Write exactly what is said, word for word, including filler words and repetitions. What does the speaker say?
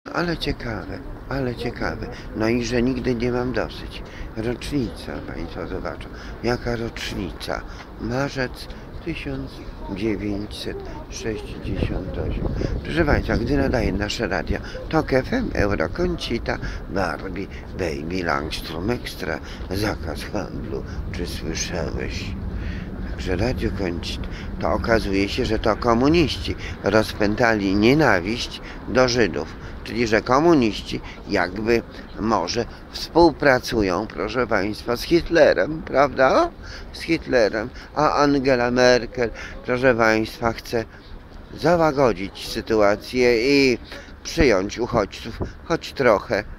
Ale ciekawe, ale ciekawe. No i że nigdy nie mam dosyć. Rocznica, Państwo zobaczą. Jaka rocznica? Marzec tysiąc dziewięćset sześćdziesiąt osiem. Proszę Państwa, gdy nadaje nasze radio Tok F M, Euroconsita, Barbie, Baby, Langstrom Extra, zakaz handlu. Czy słyszałeś? Że Radio Concit, to okazuje się, że to komuniści rozpętali nienawiść do Żydów. Czyli, że komuniści jakby może współpracują, proszę Państwa, z Hitlerem, prawda? Z Hitlerem, a Angela Merkel, proszę Państwa, chce załagodzić sytuację i przyjąć uchodźców, choć trochę